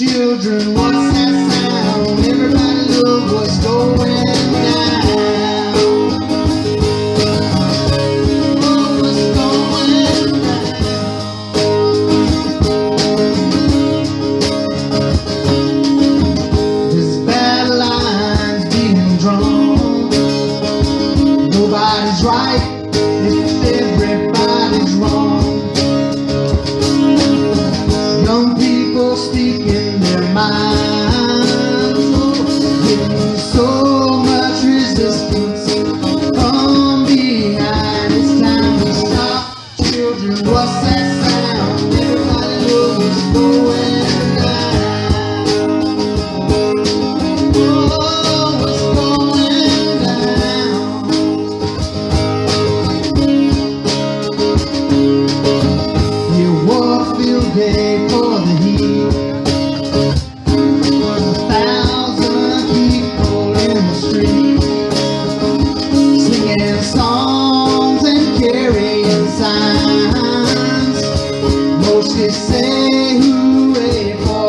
Children, what's that sound? Everybody look what's going down. Oh, what's going down? This battle line's being drawn. Nobody's right if everybody's wrong. Young people speaking their minds, getting so much resistance from behind. It's time to stop. Children, what's that sound? Everybody knows what's going down. Oh, what's going down? You walk field day for the heat. 1,000 people in the street, singing songs and carrying signs. Mostly say hooray for